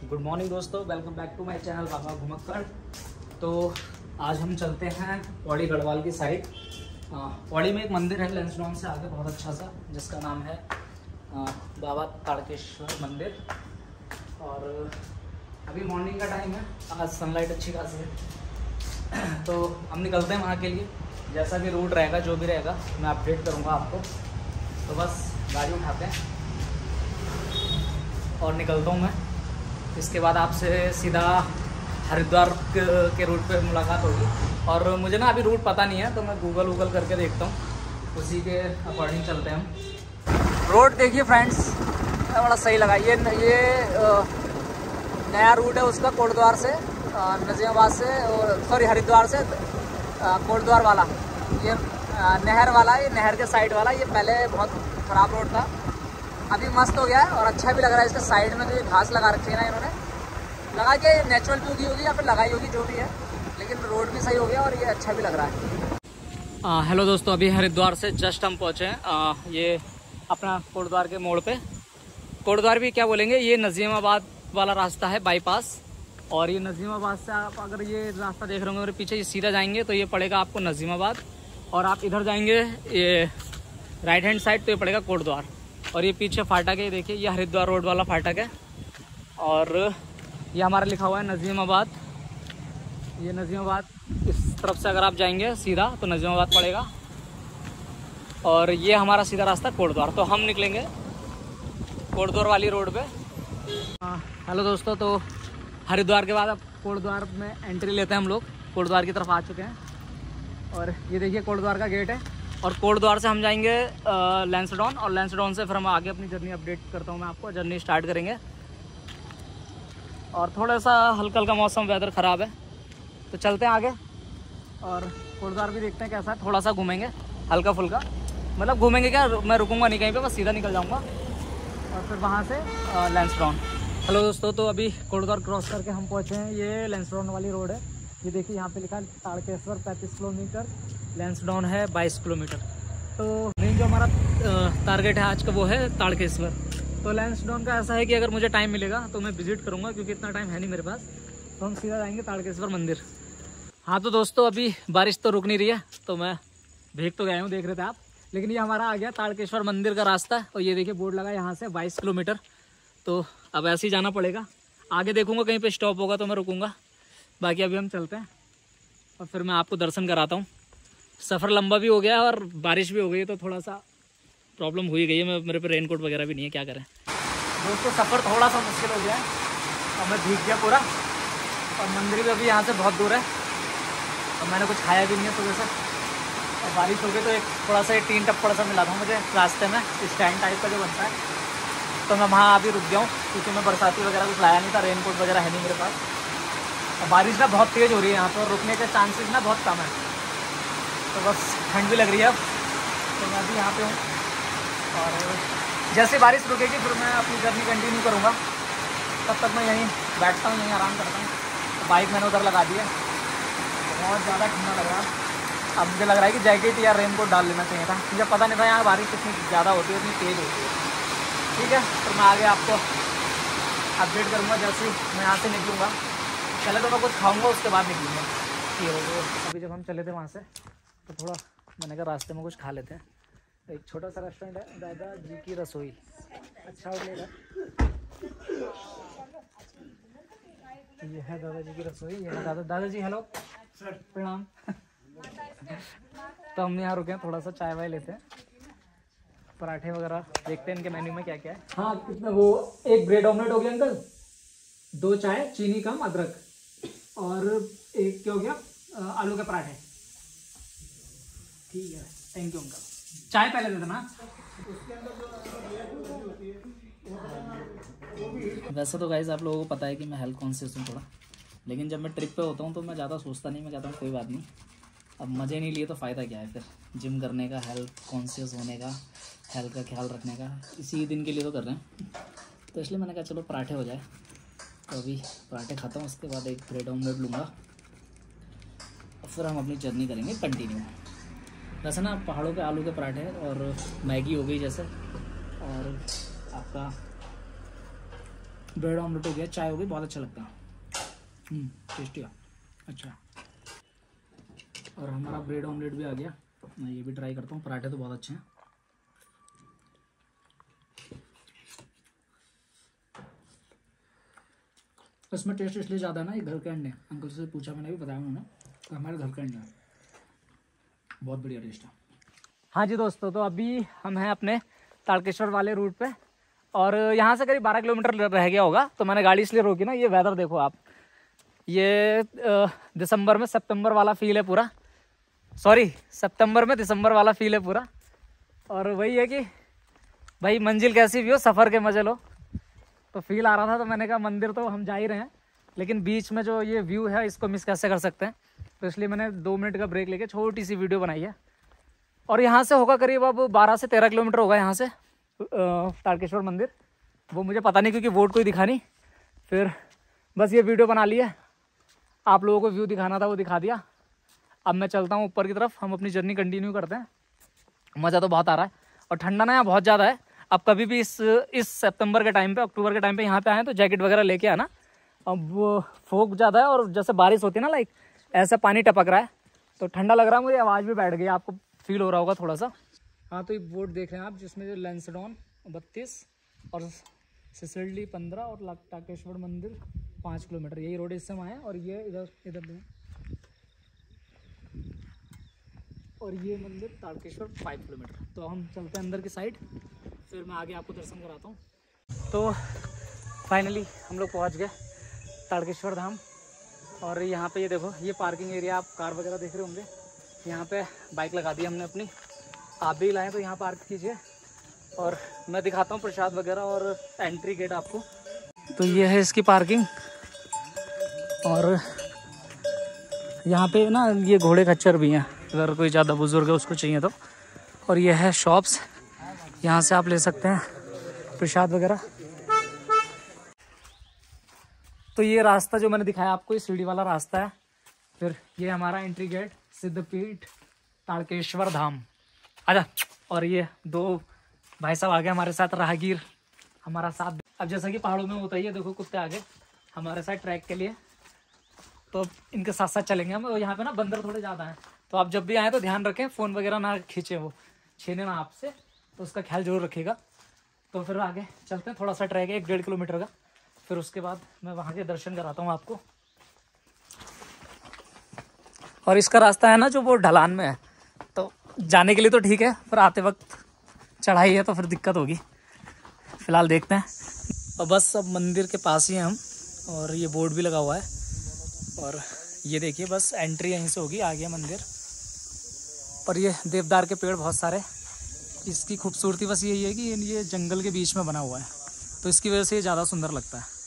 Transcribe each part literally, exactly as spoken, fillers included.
Good morning दोस्तों, welcome back to my channel Baba Ghumakkad. तो आज हम चलते हैं पौड़ी गढ़वाल की साइड। पौड़ी में एक मंदिर है लैंसडाउन से आगे बहुत अच्छा सा, जिसका नाम है आ, बाबा ताड़केश्वर मंदिर। और अभी मॉर्निंग का टाइम है, आज सनलाइट अच्छी खासी है। तो हम निकलते हैं वहाँ के लिए। जैसा भी रूट रहेगा, जो भी रहेगा, मैं अपडेट करूँगा आपको। तो बस गाड़ी उठाते हैं और निकलता हूँ मैं। इसके बाद आपसे सीधा हरिद्वार के रूट पे मुलाकात होगी। और मुझे ना अभी रूट पता नहीं है, तो मैं गूगल वूगल करके देखता हूँ, उसी के अकॉर्डिंग चलते हैं हम। रोड देखिए फ्रेंड्स, बड़ा सही लगा। ये ये नया रूट है उसका, कोटद्वार से नजीमाबाद से, सॉरी हरिद्वार से कोटद्वार वाला। ये नहर वाला, ये नहर के साइड वाला। ये पहले बहुत ख़राब रोड था, अभी मस्त हो गया है और अच्छा भी लग रहा है। इसके साइड में तो ये घास लगा रखी है ना इन्होंने, लगा के नेचुरल भी उगी होगी या फिर लगाई होगी, जो भी है, लेकिन रोड भी सही हो गया और ये अच्छा भी लग रहा है। हेलो दोस्तों, अभी हरिद्वार से जस्ट हम पहुँचे हैं। आ, ये अपना कोटद्वार के मोड़ पे, कोटद्वार भी क्या बोलेंगे, ये नजीमाबाद वाला रास्ता है, बाईपास। और ये नजीमाबाद से आप अगर ये रास्ता देख रहे होंगे मेरे पीछे, ये सीधा जाएंगे तो ये पड़ेगा आपको नजीमाबाद। और आप इधर जाएंगे ये राइट हैंड साइड तो ये पड़ेगा कोटद्वार। और ये पीछे फाटक है, देखिए ये हरिद्वार रोड वाला फाटक है। और ये हमारा लिखा हुआ है नजीमाबाद। ये नजीमाबाद इस तरफ से अगर आप जाएंगे सीधा तो नजीमाबाद पड़ेगा। और ये हमारा सीधा रास्ता कोटद्वार। तो हम निकलेंगे कोटद्वार वाली रोड पे। हेलो दोस्तों, तो हरिद्वार के बाद अब कोटद्वार में एंट्री लेते हैं हम लोग। कोटद्वार की तरफ आ चुके हैं और ये देखिए कोटद्वार का गेट है। और कोटद्वार से हम जाएंगे लैंसडाउन, और लैंसडाउन से फिर हम आगे अपनी जर्नी अपडेट करता हूँ मैं आपको। जर्नी स्टार्ट करेंगे। और थोड़ा सा हल्का हल्का मौसम, वेदर ख़राब है, तो चलते हैं आगे। और कोटद्वार भी देखते हैं कैसा है। थोड़ा सा घूमेंगे हल्का फुल्का, मतलब घूमेंगे क्या, मैं रुकूंगा नहीं कहीं पे, बस सीधा निकल जाऊँगा और फिर वहाँ से लैंसडाउन। हेलो दोस्तों, तो अभी कोटद्वार क्रॉस करके हम पहुँचे हैं। ये लैंसडाउन वाली रोड है। ये देखिए यहाँ पे लिखा है ताड़केश्वर पैंतीस किलोमीटर, लैंसडाउन है बाईस किलोमीटर। तो मेन जो हमारा टारगेट है आज का वो है ताड़केश्वर। तो लैंसडाउन का ऐसा है कि अगर मुझे टाइम मिलेगा तो मैं विजिट करूँगा, क्योंकि इतना टाइम है नहीं मेरे पास। तो हम सीधा जाएंगे ताड़केश्वर मंदिर। हाँ तो दोस्तों, अभी बारिश तो रुक नहीं रही है, तो मैं भीग तो गया हूँ, देख रहे थे आप। लेकिन ये हमारा आ गया ताड़केश्वर मंदिर का रास्ता। और ये देखिए बोर्ड लगा यहाँ से बाईस किलोमीटर। तो अब ऐसे ही जाना पड़ेगा। आगे देखूँगा कहीं पर स्टॉप होगा तो मैं रुकूँगा, बाकी अभी हम चलते हैं और फिर मैं आपको दर्शन कराता हूँ। सफ़र लंबा भी हो गया और बारिश भी हो गई, तो थोड़ा सा प्रॉब्लम हुई गई है। मैं मेरे पे रेनकोट वगैरह भी नहीं है, क्या करें दोस्तों। सफ़र थोड़ा सा मुश्किल हो गया है और मैं भीग गया पूरा। और मंदिर भी अभी यहाँ से बहुत दूर है और मैंने कुछ खाया भी नहीं है सुबह से। और बारिश हो गई तो एक थोड़ा सा टीन टप्पड़ सा मिला था मुझे रास्ते में, स्टैंड टाइप का जो बनता है। तो मैं वहाँ अभी रुक गया हूँ, क्योंकि मैं बरसाती वगैरह कुछ लाया नहीं था, रेनकोट वगैरह है नहीं मेरे पास। और बारिश ना बहुत तेज़ हो रही है यहाँ पर, और रुकने के चांसेस ना बहुत कम है। तो बस ठंड भी लग रही है अब, तो मैं अभी यहाँ पे हूँ। और जैसे बारिश रुकेगी फिर मैं अपनी जर्नी कंटिन्यू करूँगा। तब तक मैं यहीं बैठता हूँ, यहीं आराम करता हूँ। तो बाइक मैंने उधर लगा दी है, बहुत ज़्यादा ठंडा लग रहा है। अब मुझे लग रहा है कि जैकेट या रेनकोट डाल लेना चाहिए था, मुझे पता नहीं था यहाँ बारिश कितनी ज़्यादा होती है, इतनी तेज़ होती है। ठीक है, तो मैं आगे आपको अपडेट करूँगा जैसे मैं यहाँ से निकलूँगा। पहले तो मैं कुछ खाऊंगा, उसके बाद निकलूँगा। ये हो गया। अभी जब हम चले थे वहाँ से तो थोड़ा मैंने कहा रास्ते में कुछ खा लेते हैं। एक छोटा सा रेस्टोरेंट है, दादा जी की रसोई, अच्छा आउटलेट है। ये है दादा जी की रसोई। ये है दादा दादाजी हेलो सर, प्रणाम। तो हम यहाँ रुके हैं, थोड़ा सा चाय वाय लेते हैं, पराठे वगैरह देखते हैं इनके मेन्यू में क्या क्या है। हाँ कितना, वो एक ब्रेड ऑमलेट हो गया अंकल, दो चाय, चीनी कम, अदरक, और एक क्या हो गया, आलू के पराठे। ठीक है, थैंक यू अंकल। चाय पहले दे देना। वैसे तो गाइस आप लोगों को पता है कि मैं हेल्थ कॉन्शियस हूँ थोड़ा, लेकिन जब मैं ट्रिप पे होता हूँ तो मैं ज़्यादा सोचता नहीं। मैं कहता हूँ कोई बात नहीं, अब मज़े नहीं लिए तो फ़ायदा क्या है फिर जिम करने का, हेल्थ कॉन्शियस होने का, हेल्थ का ख्याल रखने का। इसी दिन के लिए तो कर रहे हैं, तो इसलिए मैंने कहा चलो पराठे हो जाए। तो अभी पराठे खाता हूँ, उसके बाद एक ब्रेड ऑमलेट लूँगा, फिर हम अपनी जर्नी करेंगे कंटिन्यू। वैसे ना पहाड़ों पे आलू के पराठे और मैगी हो गई जैसे, और आपका ब्रेड ऑमलेट हो गया, चाय हो गई, बहुत अच्छा लगता है, टेस्टी है। अच्छा, और हमारा ब्रेड ऑमलेट भी आ गया, मैं ये भी ट्राई करता हूँ। पराठे तो बहुत अच्छे हैं। इसमें टेस्ट इसलिए ज़्यादा है ना, ये घर के अंडे, अंकल से पूछा मैंने, भी बताया उन्होंने, तो हमारे घर के अंडे हैं, बहुत बढ़िया टेस्ट है। हाँ जी दोस्तों, तो अभी हम हैं अपने तारकेश्वर वाले रूट पे, और यहाँ से करीब बारह किलोमीटर रह गया होगा, तो मैंने गाड़ी इसलिए रोकी ना, ये वेदर देखो आप, ये दिसंबर में सितंबर वाला फील है पूरा, सॉरी सितंबर में दिसंबर वाला फील है पूरा। और वही है कि भाई मंजिल कैसी भी हो, सफ़र के मजे लो, तो फील आ रहा था, तो मैंने कहा मंदिर तो हम जा ही रहे हैं, लेकिन बीच में जो ये व्यू है इसको मिस कैसे कर सकते हैं, तो इसलिए मैंने दो मिनट का ब्रेक लेके छोटी सी वीडियो बनाई है। और यहाँ से होगा करीब अब बारह से तेरह किलोमीटर होगा यहाँ से तारकेश्वर मंदिर, वो मुझे पता नहीं क्योंकि बोर्ड कोई दिखा नहीं, फिर बस ये वीडियो बना ली है, आप लोगों को व्यू दिखाना था वो दिखा दिया। अब मैं चलता हूँ ऊपर की तरफ, हम अपनी जर्नी कंटिन्यू करते हैं। मज़ा तो बहुत आ रहा है, और ठंडा ना यहाँ बहुत ज़्यादा है। अब कभी भी इस इस सितंबर के टाइम पे, अक्टूबर के टाइम पे यहाँ पे आए तो जैकेट वगैरह लेके आना। अब वो फोग ज़्यादा है, और जैसे बारिश होती है ना, लाइक ऐसा पानी टपक रहा है, तो ठंडा लग रहा है मुझे, आवाज़ भी बैठ गई, आपको फील हो रहा होगा थोड़ा सा। हाँ, तो ये बोर्ड देख रहे हैं आप, जिसमें जो लैंसडॉन बत्तीस और सिसल्डी पंद्रह और तारकेश्वर मंदिर पाँच किलोमीटर, यही रोड इससे वहाँ है, और ये इधर इधर और ये मंदिर तारकेश्वर फाइव किलोमीटर। तो हम चलते हैं अंदर की साइड, फिर मैं आगे आपको दर्शन कराता हूँ। तो फाइनली हम लोग पहुँच गए तारकेश्वर धाम, और यहाँ पे ये देखो, ये पार्किंग एरिया, आप कार वगैरह देख रहे होंगे, यहाँ पे बाइक लगा दी हमने अपनी, आप भी लाएँ तो यहाँ पार्क कीजिए, और मैं दिखाता हूँ प्रसाद वगैरह और एंट्री गेट आपको। तो ये है इसकी पार्किंग, और यहाँ पे ना ये घोड़े खच्चर भी हैं, अगर कोई ज़्यादा बुजुर्ग है उसको चाहिए तो। और ये है शॉप्स, यहाँ से आप ले सकते हैं प्रसाद वगैरह। तो ये रास्ता जो मैंने दिखाया आपको, ये सीढ़ी वाला रास्ता है। फिर ये हमारा एंट्री गेट, सिद्धपीठ तारकेश्वर धाम, आजा। और ये दो भाई साहब आ गए हमारे साथ, राहगीर हमारा साथ। अब जैसा कि पहाड़ों में होता ही है, देखो कुत्ते आ गए हमारे साथ ट्रैक के लिए, तो इनके साथ साथ चलेंगे हम। और यहाँ पे ना बंदर थोड़े ज़्यादा हैं, तो आप जब भी आएँ तो ध्यान रखें, फ़ोन वगैरह ना खींचे, वो छीने ना आपसे, तो उसका ख्याल जरूर रखिएगा। तो फिर आगे चलते हैं, थोड़ा सा ट्रैक है एक डेढ़ किलोमीटर का, फिर उसके बाद मैं वहाँ के दर्शन कराता हूँ आपको। और इसका रास्ता है ना जो, वो ढलान में है, तो जाने के लिए तो ठीक है, फिर आते वक्त चढ़ाई है तो फिर दिक्कत होगी। फिलहाल देखते हैं। और बस अब मंदिर के पास ही हैं हम, और ये बोर्ड भी लगा हुआ है, और ये देखिए बस एंट्री यहीं से होगी, आ गया मंदिर। और ये देवदार के पेड़ बहुत सारे, इसकी खूबसूरती बस यही है कि ये जंगल के बीच में बना हुआ है, तो इसकी वजह से ये ज़्यादा सुंदर लगता है।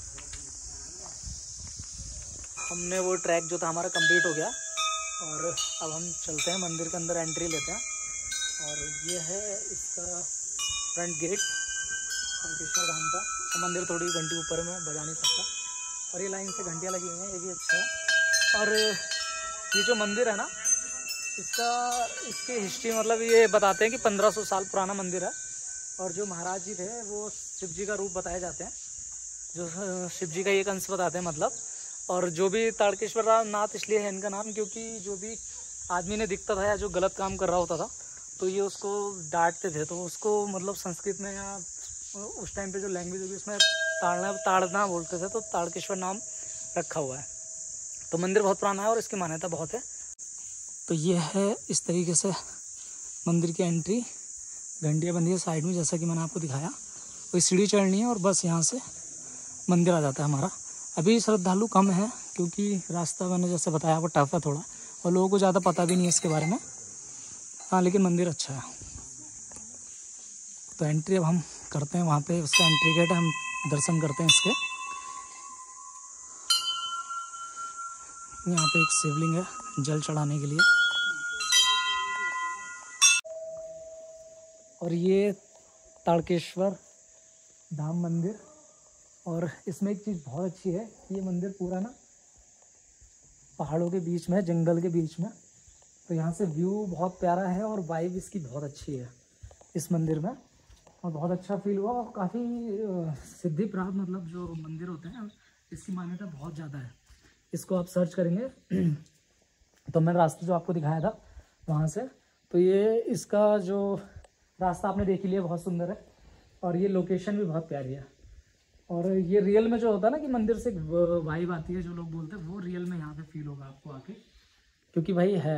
हमने वो ट्रैक जो था हमारा कंप्लीट हो गया, और अब हम चलते हैं मंदिर के अंदर, एंट्री लेते हैं। और ये है इसका फ्रंट गेट तारकेश्वर धाम का। तो मंदिर थोड़ी घंटी ऊपर है, मैं बजा नहीं सकता, और ये लाइन से घंटियाँ लगी हुई हैं, ये भी अच्छा है। और ये जो मंदिर है ना, इसका इसकी हिस्ट्री मतलब ये बताते हैं कि पंद्रह सौ साल पुराना मंदिर है, और जो महाराज जी थे वो शिव जी का रूप बताए जाते हैं, जो शिव जी का एक अंश बताते हैं मतलब। और जो भी तारकेश्वर नाथ इसलिए है इनका नाम, क्योंकि जो भी आदमी ने दिखता था या जो गलत काम कर रहा होता था, तो ये उसको डांटते थे, तो उसको मतलब संस्कृत में या उस टाइम पे जो लैंग्वेज होगी उसमें ताड़ना ताड़ना बोलते थे, तो तारकेश्वर नाम रखा हुआ है। तो मंदिर बहुत पुराना है और इसकी मान्यता बहुत है। तो ये है इस तरीके से मंदिर की एंट्री, घंटियाँ बंदी है साइड में, जैसा कि मैंने आपको दिखाया। कोई सीढ़ी चढ़नी है और बस यहाँ से मंदिर आ जाता है हमारा। अभी श्रद्धालु कम है क्योंकि रास्ता मैंने जैसे बताया वो टफ है थोड़ा, और लोगों को ज़्यादा पता भी नहीं है इसके बारे में। हाँ, लेकिन मंदिर अच्छा है। तो एंट्री अब हम करते हैं, वहाँ पे उसका एंट्री गेट है, हम दर्शन करते हैं इसके। यहाँ पे एक शिवलिंग है जल चढ़ाने के लिए, और ये तारकेश्वर धाम मंदिर। और इसमें एक चीज़ बहुत अच्छी है, ये मंदिर पूरा ना पहाड़ों के बीच में, जंगल के बीच में, तो यहाँ से व्यू बहुत प्यारा है और वाइब इसकी बहुत अच्छी है इस मंदिर में। और बहुत अच्छा फील हुआ। और काफ़ी सिद्धि प्राप्त मतलब जो मंदिर होते हैं इसकी मान्यता बहुत ज़्यादा है। इसको आप सर्च करेंगे तो मैंने रास्ता जो आपको दिखाया था वहाँ से, तो ये इसका जो रास्ता आपने देख ही लिया, बहुत सुंदर है और ये लोकेशन भी बहुत प्यारी है। और ये रियल में जो होता है ना कि मंदिर से वाइब आती है, जो लोग बोलते हैं वो रियल में यहाँ पे फील होगा आपको आके, क्योंकि भाई है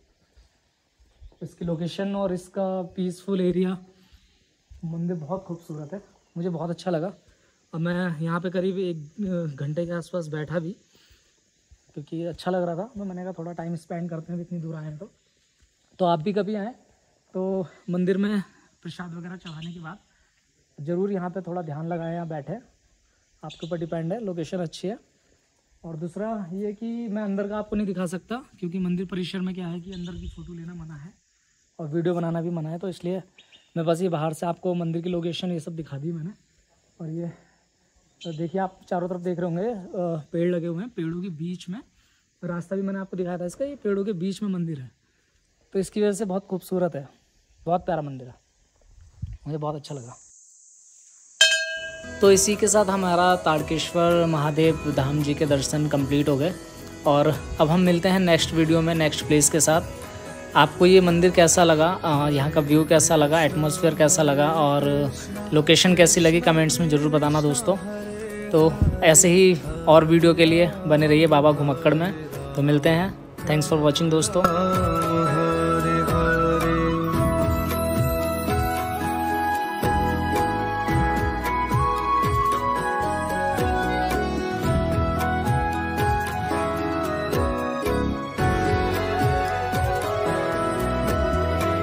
इसकी लोकेशन और इसका पीसफुल एरिया। मंदिर बहुत खूबसूरत है, मुझे बहुत अच्छा लगा। और मैं यहाँ पे करीब एक घंटे के आसपास बैठा भी, क्योंकि अच्छा लग रहा था। तो मैंने कहा थोड़ा टाइम स्पेंड करते हैं, इतनी दूर आए हैं तो तो आप भी कभी आएँ तो मंदिर में प्रसाद वगैरह चढ़ाने के बाद ज़रूर यहाँ पे थोड़ा ध्यान लगाएं या बैठे, आपके ऊपर डिपेंड है। लोकेशन अच्छी है। और दूसरा ये कि मैं अंदर का आपको नहीं दिखा सकता, क्योंकि मंदिर परिसर में क्या है कि अंदर की फ़ोटो लेना मना है और वीडियो बनाना भी मना है, तो इसलिए मैं बस ये बाहर से आपको मंदिर की लोकेशन ये सब दिखा दी मैंने। और ये तो देखिए, आप चारों तरफ देख रहे होंगे पेड़ लगे हुए हैं, पेड़ों के बीच में रास्ता भी मैंने आपको दिखाया था इसका, ये पेड़ों के बीच में मंदिर है, तो इसकी वजह से बहुत खूबसूरत है, बहुत प्यारा मंदिर है, मुझे बहुत अच्छा लगा। तो इसी के साथ हमारा ताड़केश्वर महादेव धाम जी के दर्शन कंप्लीट हो गए और अब हम मिलते हैं नेक्स्ट वीडियो में नेक्स्ट प्लेस के साथ। आपको ये मंदिर कैसा लगा, यहाँ का व्यू कैसा लगा, एटमॉस्फेयर कैसा लगा और लोकेशन कैसी लगी, कमेंट्स में ज़रूर बताना दोस्तों। तो ऐसे ही और वीडियो के लिए बने रहिए बाबा घुमक्कड़ में। तो मिलते हैं, थैंक्स फॉर वॉचिंग दोस्तों।